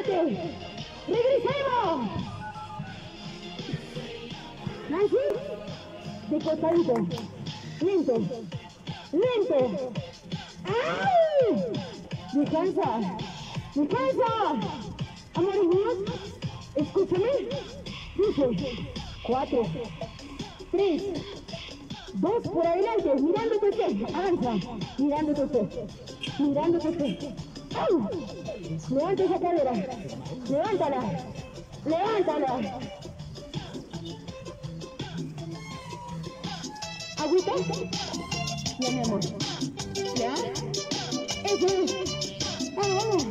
adelante. Regresemos. Nancy, de costadito. Lento. Lento. ¡Ay! Descansa. Descansa. Amores míos, escúchame. Dice 4, 3, 2 por adelante, mirándote usted. Avanza, mirándote usted. Mirándote usted. ¡Au! Levanta esa cadera. Levántala. Levántala. ¿Agüita? Ya, mi amor. ¿Ya? Eso es. Vamos, vamos.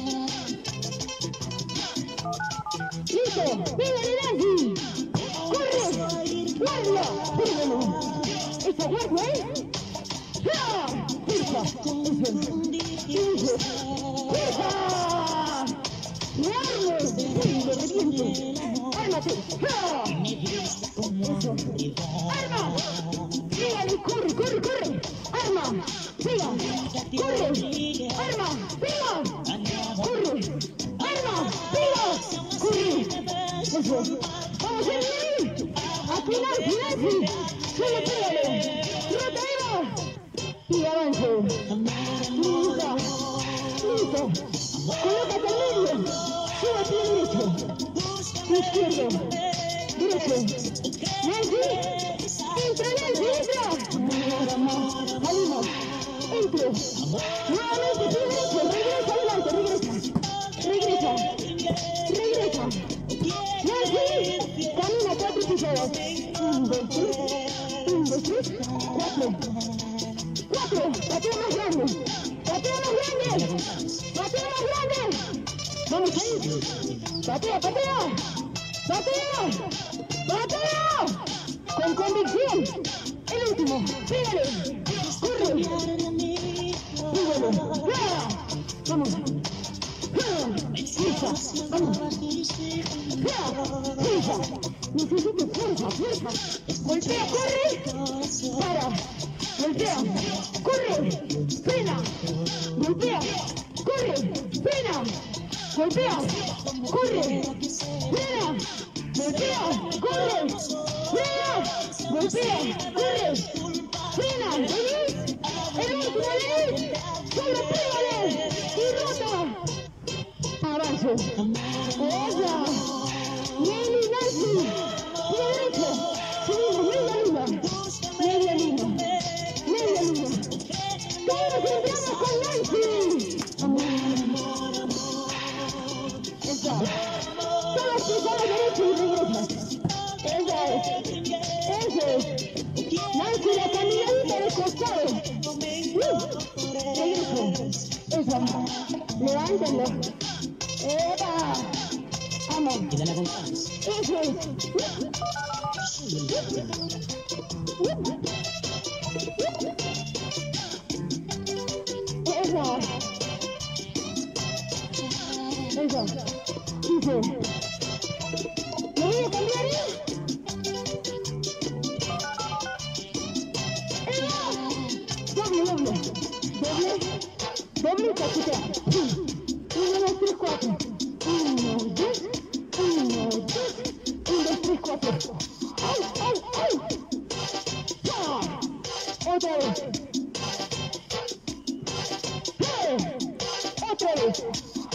¡Listo! ¡Pégale, Nancy! ¡Corre! ¡Guardia! ¡Pégale! ¡Esa guardia, ¡ja! ¡Fuerza! ¡Eso! ¡Fuerza! ¡Me armo! ¡Sí, lo reviento! ¡Ármate! ¡Ja! ¡Eso! ¡Arma! ¡Pégale! ¡Corre, corre, corre! ¡Arma! ¡Pega! ¡Corre! ¡Arma! ¡Pega! ¡Corre! ¡Arma! ¡Pega! ¡Corre! ¡Eso! ¡Vamos a ir! ¡Aquí Nancy, Nancy! ¡Solo pégale! ¡Rotero! Y avance. ¡Listo! ¡Listo! ¡Colócate al medio! ¡Sube a pie derecho! ¡Izquierdo! ¡Derecho! ¡Nancy! ¡Entra, Nancy, entra! ¡Salimos! ¡Entre! ¡Nuevamente pie derecho! ¡Regresa adelante, regresa! ¡Regresa! ¡Regresa! ¡Nancy! ¡Camina 4 pisadas! 1, 2, 3. 1, 2, 3. 4. 4. ¡Pateo más grande! ¡Pateo más grande! ¡Pateo más grande! ¡Vamos a ir! ¡Patea, patea! ¡Patea! ¡Patea! ¡Con convicción! ¡El último! ¡Pégale! ¡Corre! ¡Pégale! ¡Ya! ¡Vamos! ¡Fuerza! ¡Vamos! ¡Ya! ¡Fuerza! ¡Necesito fuerza! ¡Fuerza! ¡Golpea! ¡Corre! ¡Para! ¡Golpea! ¡Corre! ¡Frena! ¡Golpea! ¡Corre! ¡Frena! ¡Golpea! ¡Corre! ¡Frena! ¡Golpea! ¡Corre! ¡Frena! ¡Golpea! ¡Corre! ¡Frena! ¡Venís! ¡El último, venís! ¡Solo pégale! ¡Y rota! ¡Avance! ¡Esa! ¡Nelly, Nancy! ¡Pie derecho! ¡Subimos! ¡Media luna! ¡Media luna! ¡Media luna! ¡Todos entramos con Nancy! ¡Esa! ¡Todas pisadas derecho y regresas! ¡Esa es! ¡Esa es! ¡Nancy, la caminadita de costado! ¡Regreso! ¡Esa! ¡Levántenlo! ¡Epa! ¡Vamos! ¡Eso es! ¡Eso! ¡Eso! ¡Dice! ¿Lo voy a cambiar, Doble, doble. Doble. Doble y cachetea. 1, 2, 3, 4. 1, 2. 1, 2. 1, 2, 3, 4. ¡Ay, ay, ay! ¡Ya! Otra vez. Otra vez.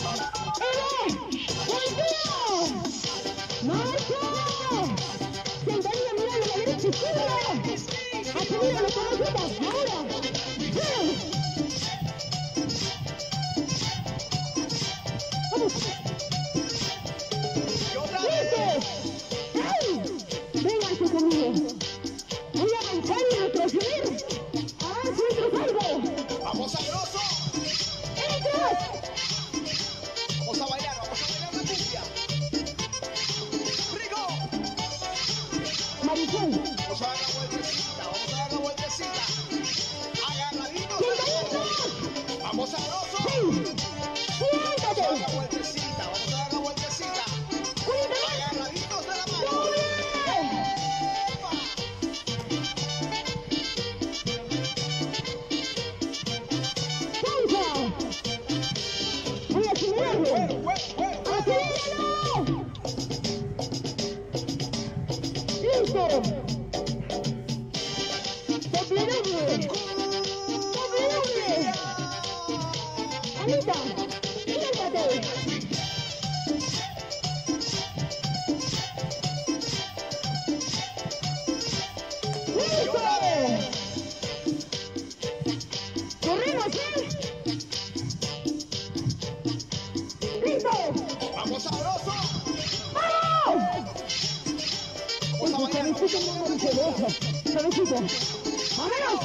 ¡Golpea! ¡Marcha! Sentadilla mirando a la derecha y izquierda. ¡Acelera las cabecitas! ¡Ahora! ¡Vamos! ¡Listo! ¡Ay! ¡Vénganse conmigo! ¡Voy a avanzar y retroceder! ¡Avance y retroceder! ¡Vamos sabroso! ¡Entras! Vamos a bailar la cumbia. ¡Rico! Marisol. Vamos a dar la vueltecita, Agarraditos. ¡Sentaditos! ¡Vamos sabroso! ¡Sí! ¡Siéntate! Vamos a dar la vueltecita, ¡Cuéntame! Agarraditos de la mano. ¡Doble! ¡Pausa! ¡Voy a acelerarlo! Vamos sabroso. ¡Vamos! Vamos a bailar. Suavecito, suavecito. Suavecito. ¡Vámonos!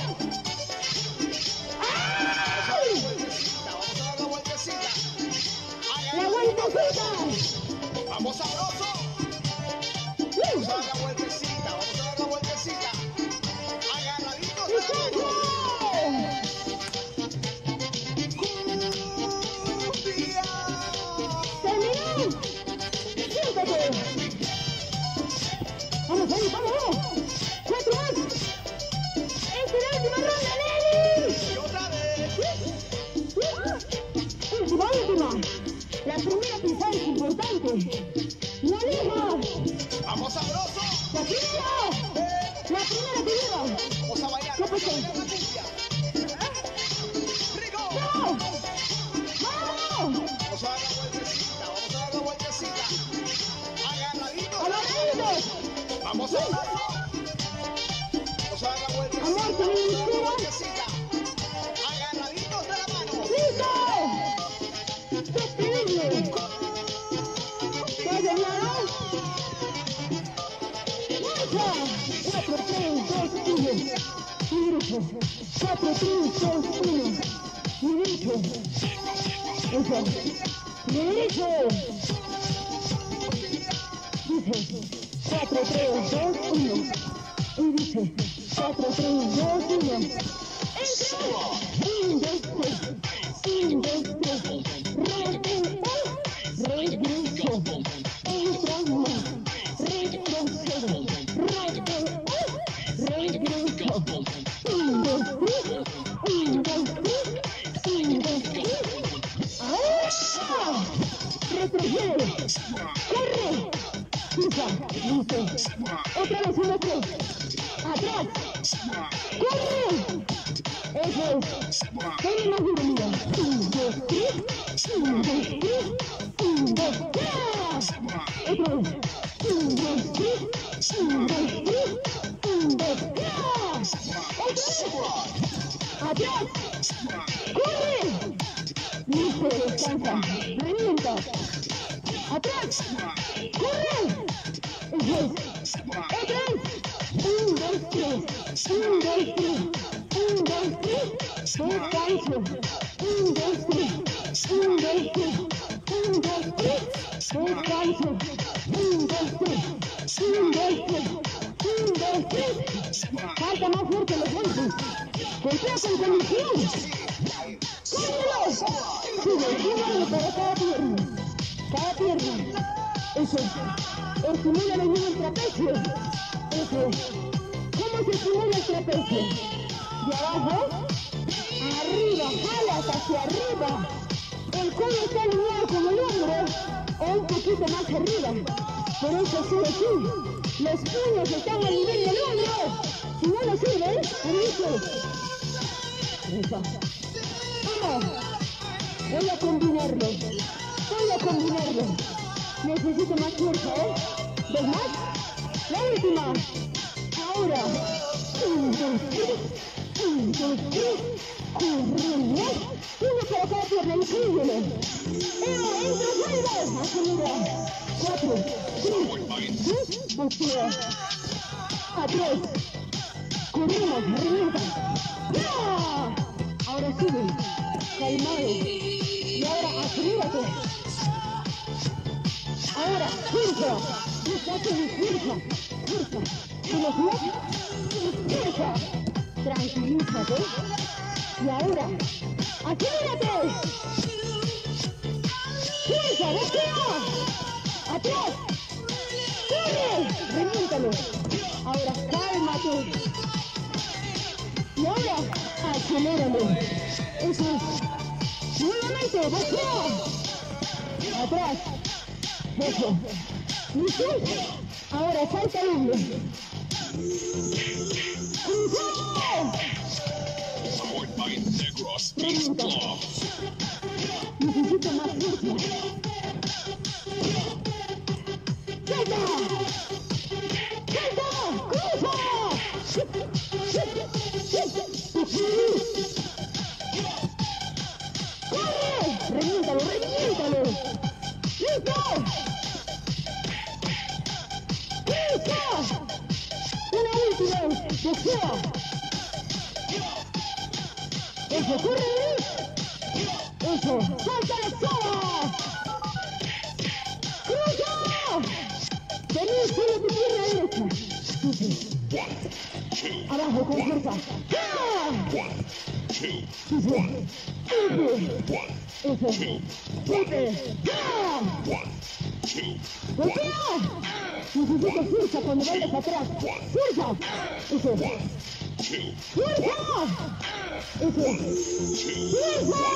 ¡Ay! Vamos a dar la vueltecita. ¡La vueltecita! Vamos sabroso. Vamos a dar la vueltecita. Vamos a dar la vueltecita. Agarraditos de la mano. ¡Terminó! ¡Siéntate! ¡Vamos, vamos, vamos! ¡4 más! ¡Esta es la última ronda, Nelly! Y otra vez. Última. La primera pisada es importante. ¡No deja! Vamos sabroso. ¡La primera que lleva! Vamos a bailar. ¿Qué pasó? Rico. ¡Vamos! Vamos a dar la vueltecita. Vamos a dar la vueltecita. Agarraditos. ¡Agarraditos! Vamos sabroso. Vamos a dar la vueltecita. Amor, ¿te Vamos a dar la inspira? vueltecita. Agarraditos de la mano. ¡Listo! ¡Sostenible! ¿Estás de lado? ¡Marcha! 4, 3, 2, 1. Y derecho. 4, 3, 2, 1. Y derecho. Eso. Y derecho. Dice. 4, 3, 2, 1. Y dice. 4, 3, 2, 1. ¡Entra! 1, 2, 3. 1, 2, 3. Regreso. Entra más. Retrocedo. Regreso. 1, 2, 3. 1, 2, 3. 1, 2, 3. ¡Ahora! Retrocede. Corre. Pisa. Listo. Otra vez, 1, 3. Atrás. Corre. Eso es. Dale más duro, mira. 1, 2, 3. 1, 2, 3. 1, 2, 3. Otra vez. 1, 2, 3. 1, 2, 3. 1, 2, 3. Otra vez. Atrás. Corre. Listo, descansa. Revienta. Atrás. Corre. Eso es. Otra vez. 1, 2, 3. 1, 2, 3. 1, 2, 3. Descanso. 1, 2, 3. 1, 2, 3. 1, 2, 3. Descanso. 1, 2, 3. 1, 2, 3. 1, 2, 3. Falta más fuerte los golpes. Golpea con condición. ¡Córrelo! Sube, súbalo para cada pierna. Cada pierna. Eso es. Estimula bien el trapecio. Eso es. ¿Cómo se estimula el trapecio? De abajo, arriba, jalas hacia arriba. El codo está alineado con el hombro o un poquito más arriba. Por eso sube así. Los puños están al nivel del hombro. Si no lo sirven, listo. Eso. Vamos. Voy a combinarlo. Necesito más fuerza, ¿eh? ¿Ves más? La última. Ahora. 1, 2, 3. 1, 2, 3. Corremos. Uno para cada pierna, incluyelo. Entra, salva. Acelera. 4, 3, 2, boxea. Atrás. Corremos, revienta. ¡Ya! Ahora sube. Calmado. Y ahora acelérate. Ahora, fuerza. Fuerza. Fuerza. Tranquilízate. Y ahora, acelérate. Fuerza, boxea. Atrás. Corre. Reviéntalo. Ahora, cálmate. Y ahora, aceléralo. Eso es. Nuevamente, boxea. Atrás. Eso. ¿Listo? Ahora salta el hombro. Revienta. Necesito más fuerza. ¡Salta! ¡Salta! ¡Cruza! ¡Corre! ¡Reviéntalo! ¡Listo! ¡Listo! Una última vez. Boxeo. Eso, corre. Eso, salta la soga. ¡Cruza! Vení, solo tu pierna derecha. Sube. Abajo con fuerza. Sube. Sube. Eso. Sube. Golpea. Necesito fuerza cuando vayas atrás. Fuerza. Eso. ¡Fuerza! Eso. ¡Fuerza!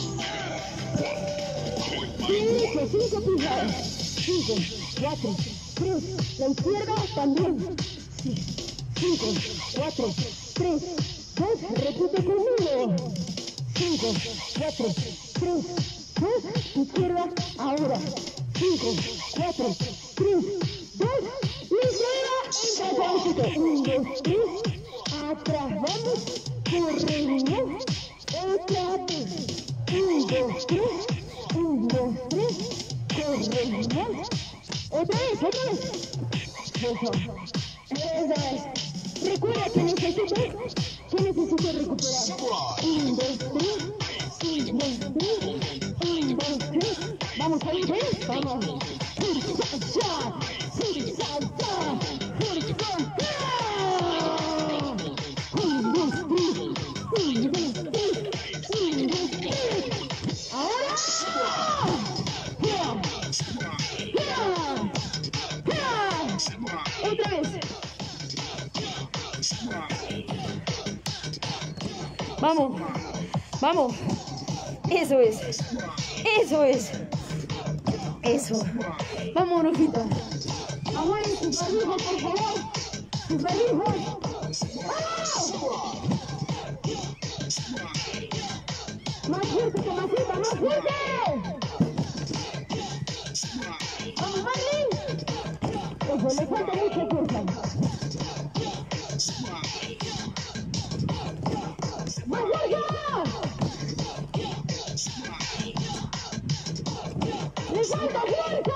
5 pisadas. 5, 4, 3. La izquierda también. 5, 4, 3, 2. Repite conmigo. 5, 4, 3, 2. Izquierda ahora. 5, 4, 3, 2. Izquierda. Empezamos. 1, 2, 3. Atrás vamos. Corremos. Otra vez. 1, 2, 3. 1, 2, 3. Corremos. Otra vez. Eso. Eso es. Recuerda que necesito recuperar. 1, 2, 3. 1, 2, 3. 1, 2, 3. Vamos a ir, ¿ves? Vamos. Ahora. Otra vez. Vamos, vamos. Eso es. Eso es. Eso. Vamos, Rojita. Aguanten sus barbijos, por favor. Sus barbijos. ¡Vamos! Más fuerte, Tomasita, más fuerte. Vamos, Marley. Eso, le falta mucha fuerza. ¡Más fuerza! ¡Le falta fuerza!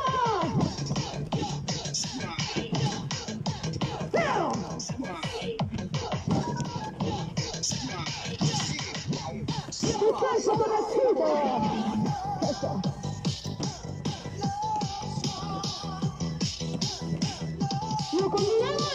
¡Descanso, Tomasito! Eso. ¿Lo combinamos?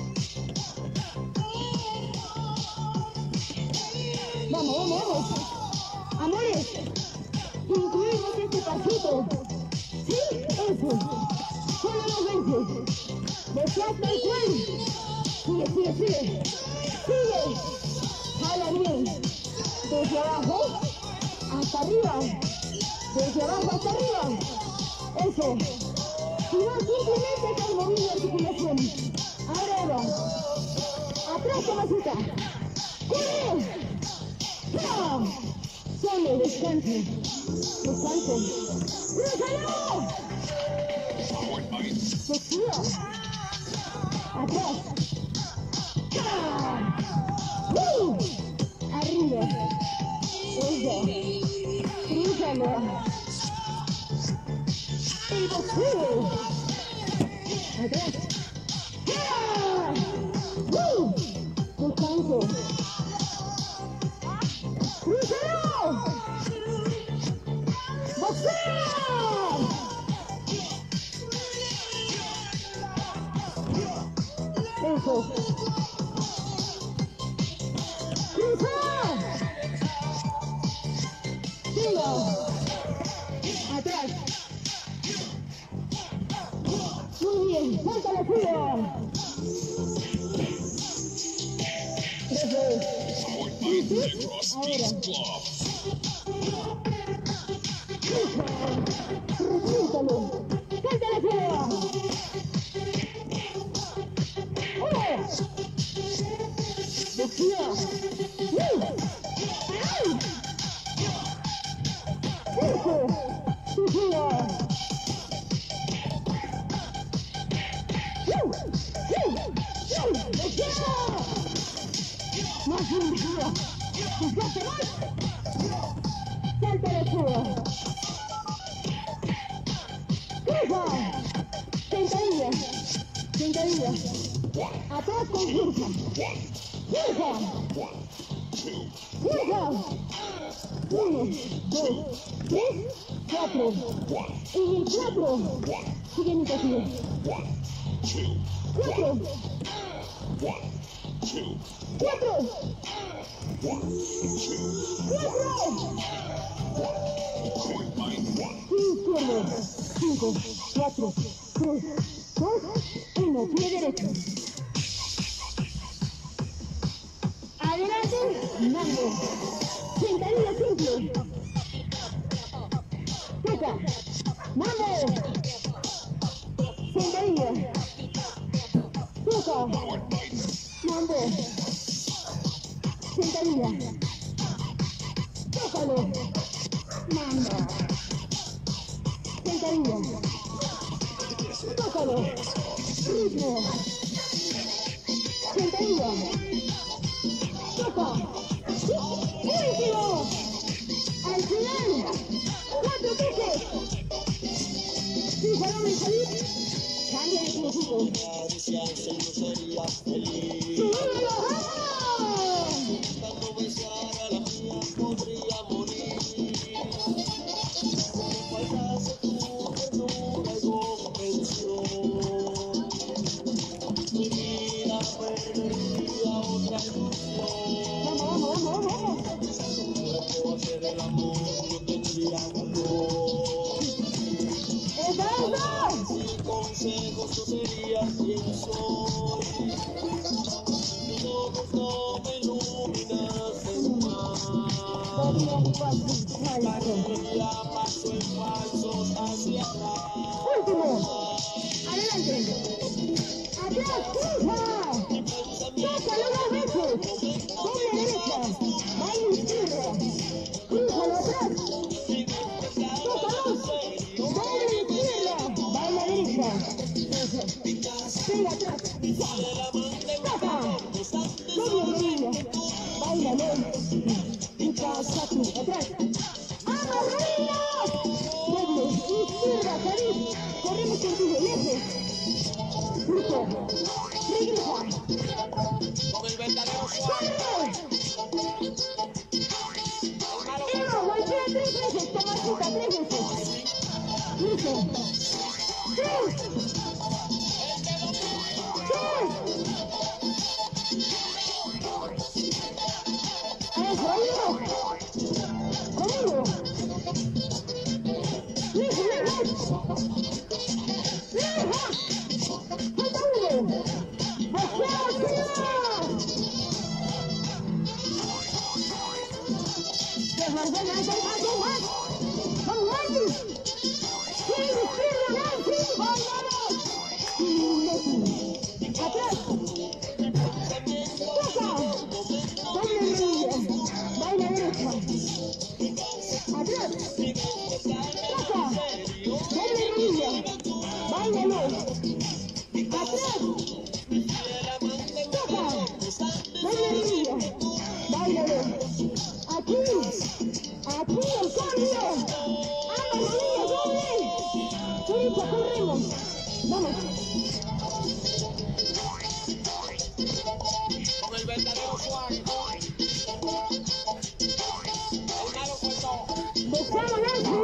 Vamos, vamos, vamos. Amores, incluimos este pasito. ¿Sí? Eso. Solo 2 veces. Desgasta el cuello. Sigue, sigue, sigue. Sigue. Jala bien. Desde abajo hasta arriba. Desde abajo hasta arriba. Eso. Si no, simplemente estás moviendo articulaciones. Arriba. Atrás, Tomasita. ¡Corre! ¡No! Solo descanse. Descanse. ¡Crúzalo! Flexia. Atrás. Arriba. Eso. Crúzalo. El boxeo. Atrás. Descanso. ¡Crúzalo! ¡Boxeo! Eso. ¡Cruza! ¡Sigo! ¡Atrás! Muy bien, ¡salta la fuga! Eso es. Ahora. Repítalo. ¡Salta la fuga! Boxea. Eso. Boxea. Más boxea. Desgaste más. Salta la fuga. Fija. Sentadilla. Sentadilla. Atrás con fuerza. Fija. Fija. 1, 2, 3, 4. En el 4. Sigue mi castigo. 4. 4. 5, 4, 3, 2, 1. Pie derecho. Adelante, mambo. Sentadilla simple. Toca. Mambo. Sentadilla. Toca. Mambo. Sentadilla. Tócalo. Mambo. Sentadilla. Tócalo. Ritmo. Sentadilla. Toca. Último. Al final. 4 toques. Si para no salir, cambia de filosofía. ¡Subilo! Consejos sería quien soy. Todos no me iluminasen más. Ya paso en falsos hacia atrás. Último. Adelante. Atrás, fija. Tócalo 2 veces. Doble derecha. Baile izquierda. Fíjalo atrás. Tócalo. Doble izquierda. Baila derecha. Pega atrás. Toca. Doble rodilla. Bailalo. Y pasa tú. Atrás. ¡Amarrilla! Doble. Izquierda, salid. Corremos contigo. Lejos. Listo. Regresa. Con el verdadero suave. ¡Corre! Eva, golpea 3 veces. Toma chuta 3 veces. Listo. 3. 3. Eso, ahí vamos. Conmigo. Listo, lejos. Lejos. Falta 1. ¡Boxeo, señor! ¡Más! ¡Vamos, Marty! ¡Sí, izquierda, Nancy! ¡Vamos! ¡Atrás! ¡Toca! ¡Doble rodilla! ¡Baila derecha! ¡Atrás! ¡Toca! ¡Doble rodilla! ¡Báilalo! ¡Atrás! ¡Toca! ¡Doble rodilla! ¡Báilalo! ¡Aquí! ¡Aquí el cambio! ¡Ambas rodillas doble! ¡Chorizo, corremos! ¡Vamos! Con el verdadero suave. El malo suelto. ¡Boxea, Nancy!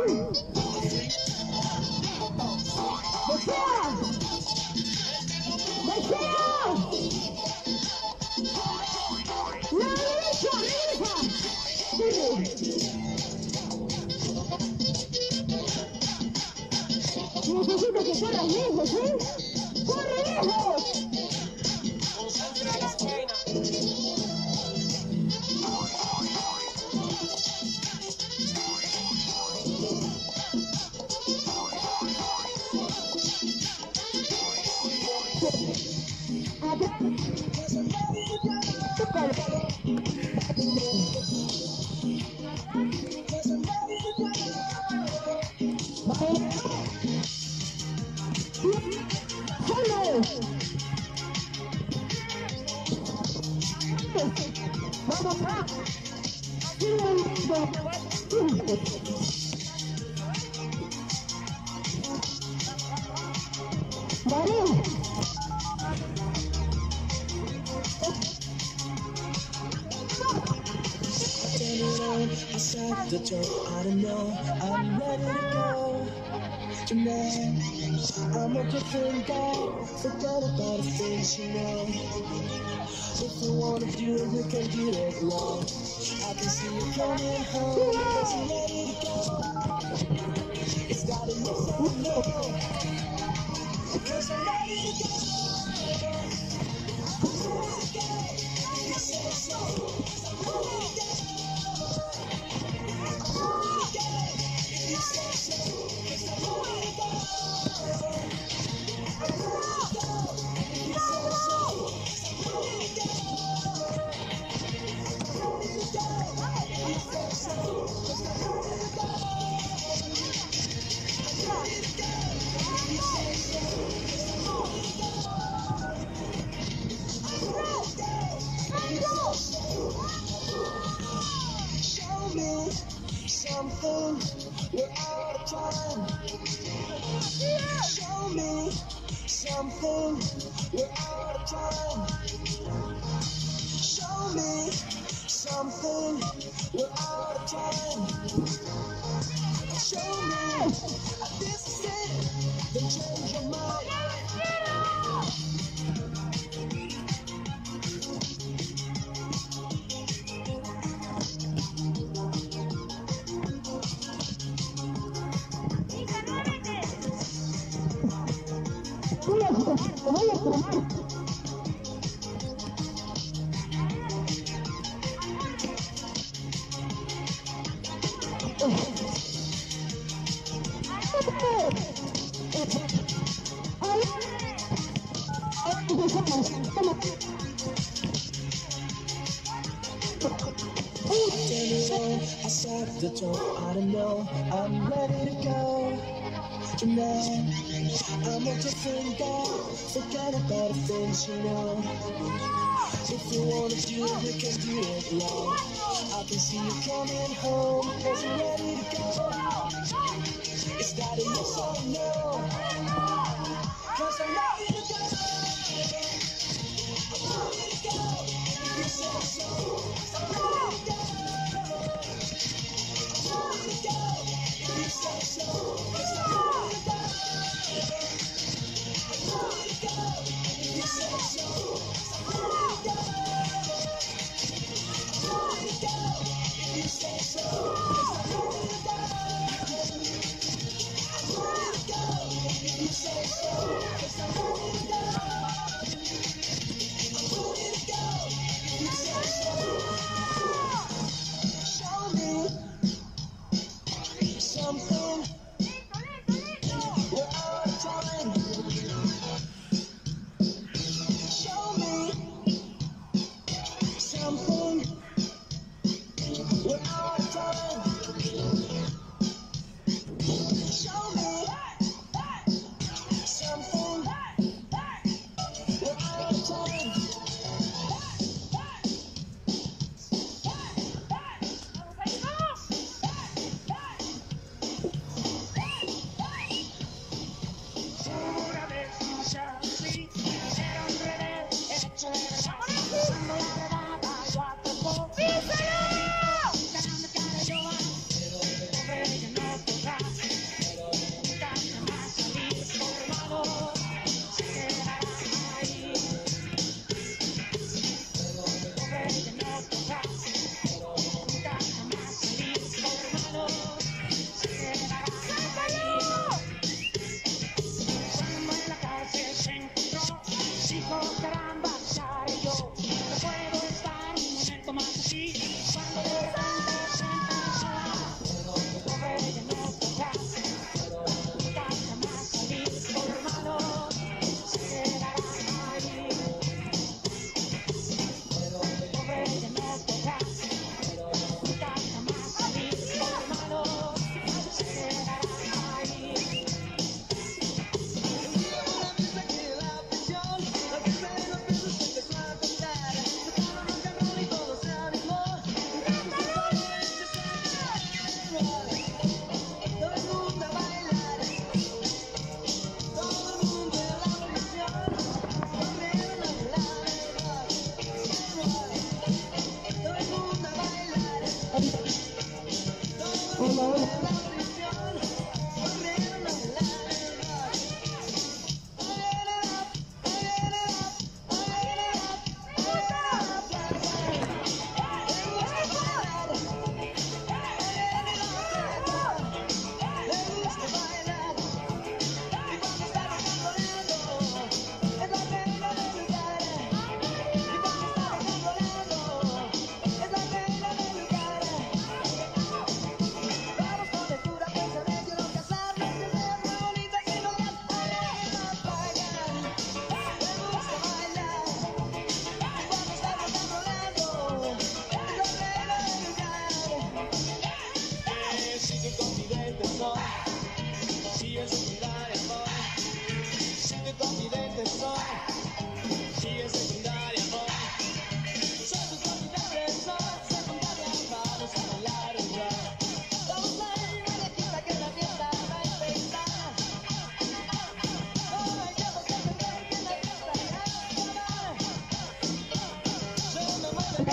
¡Boxea! ¡Boxea! ¡La derecha! ¡Regresa! ¡Corre! Necesito que corras lejos, ¿eh? ¡Corre lejos! Concentra las penas. Atrás. Tócalo. Vamos acá. Dale. Turn it on, I start the turn, I don't know, I'm ready to go. Tonight, I'm a different guy, forget about the things you know. If you wanna do it, we can do it long. I can see you coming home, cause you're ready to go. It's got a yes or no, cause I'm ready to go. You say so, I'm ready to go. You say so, cause I'm ready to go. You say so, cause I'm ready to go. You say so, cause I'm ready to go. You say so, cause I'm ready to go. Show me something, we're out of time. Show me something, we're out of time. Show me something, we're out of time. Show me, this is it, then change your mind. Te voy a probar. Turn it on, I start the tone, I don't know, I'm ready to go. Tonight, I'm a different guy, forget about the things you know. If you wanna do it, we can do it long. I can see you coming home, cause you're ready to go. It's not a yes or no, cause I'm ready to go. I'm ready to go. You say so, cause I'm ready to go. I'm ready to go. You say so, cause I'm ready to go. I'm ready to go. You say so, cause I'm ready to go. I'm ready to go. You say so, cause I'm ready to go. I'm ready to go.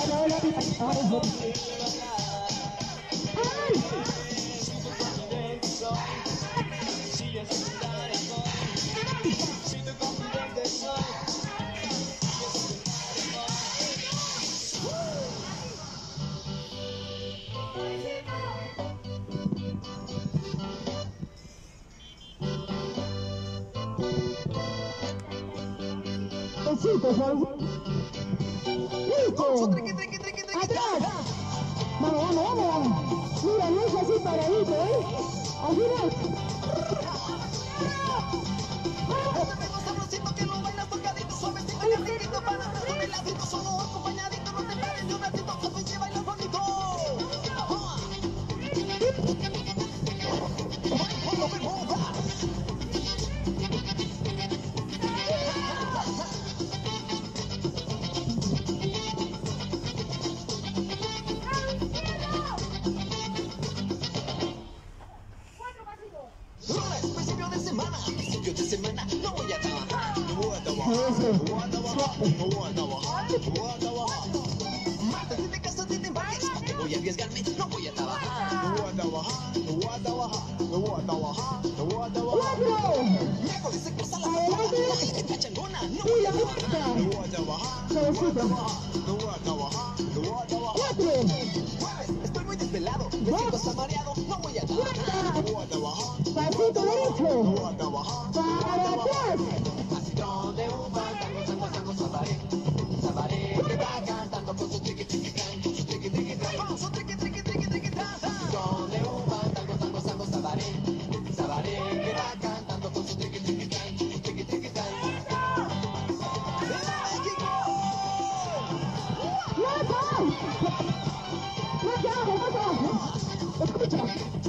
Besitos, listo. Atrás. Vamos, vamos, vamos. Mira, no es así paradito, al final. Principio de semana no voy a trabajar. Martes de casa de embarques, aunque voy a arriesgarme, no voy a trabajar. Miércoles se cruza la patada, ay, qué changona, no voy a trabajar. Jueves, estoy muy desvelado, me siento hasta mareado, no voy a trabajar. Pasito derecho. Para atrás. Pasito de uva, tango, sabaré. Sabaré que va cantando con su triqui, triqui, tan, con su triqui, triqui, tan, con su triqui, triqui, triqui, triqui, tan. Pasito de uva, tango, sabaré. Sabaré que va cantando con su triqui, triqui, tan, con su triqui, triqui, tan. ¡Viva México! Escucha.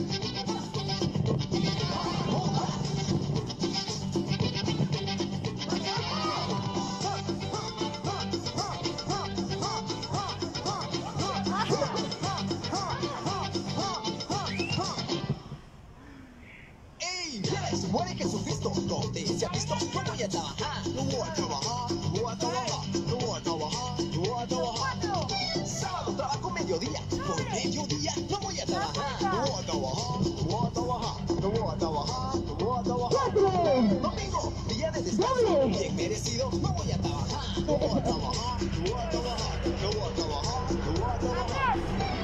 Muere Jesucristo, donde se ha visto, no voy a trabajar. No voy a trabajar, no voy a trabajar, no voy a trabajar, no voy a trabajar. Sábado trabajo mediodía, por mediodía no voy a trabajar. No voy a trabajar, no voy a trabajar, no voy a trabajar, no voy a trabajar. Domingo, día de descanso, bien merecido, no voy a trabajar. No voy a trabajar, no voy a trabajar, no voy a trabajar, no voy a trabajar.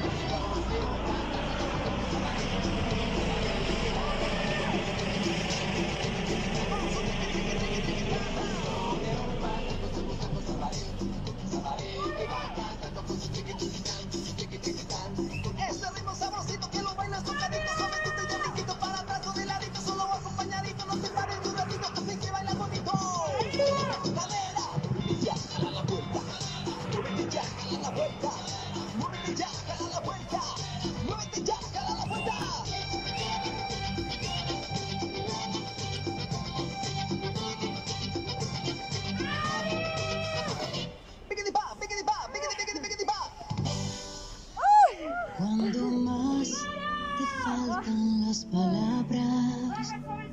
Este ritmo sabrosito que lo bailas tocadito, suavecito y riquito para atrás o de ladito, solo acompañadito, no te pares de un ratito, así que baila bonito. Cadera, ya, jala la vuelta, muévete ya, jala la vuelta, muévete ya, jala la vuelta, muévete ya, jala la vuelta. Piquiti pa, piquiti pa, piquiti, piquiti, piquiti pa. Cuando más te faltan las palabras,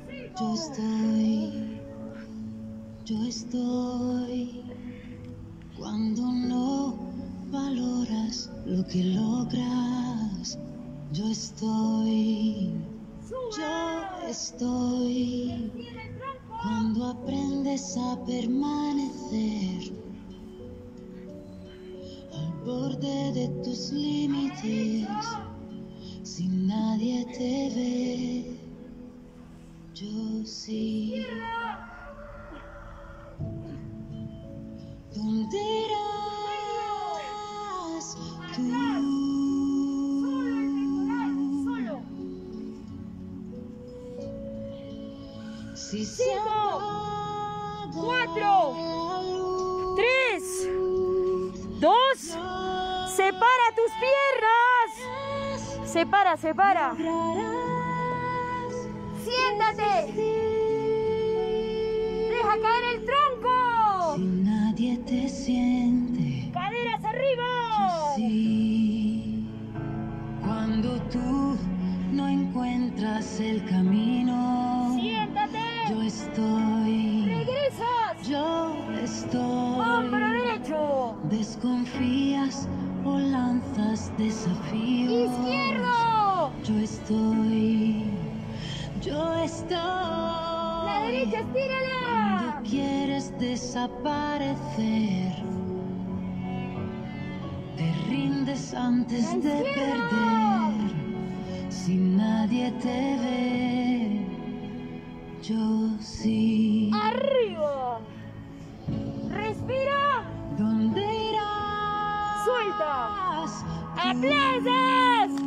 yo estoy. Cuando no valoras lo que logras, yo estoy. Cuando aprendes a permanecer al borde de tus límites, si nadie te ve, yo sí. ¿Dónde irás tú? Si se 4, 3, 2, separa tus piernas. Separa. Siéntate. Deja caer el tronco. Si nadie te siente, Caderas arriba. yo sí. Cuando tú no encuentras el camino, Siéntate. yo estoy. Regresas. Yo estoy. Hombro derecho. Desconfías o lanzas desafíos. ¡Izquierdo! Yo estoy. ¡La derecha, estírala! Cuando quieres desaparecer, te rindes antes ¡La de izquierda! perder. Si nadie te ve, yo sí. ¡Arriba! ¡Respira! ¿Dónde irás? ¡Suelta! ¡Aplausos!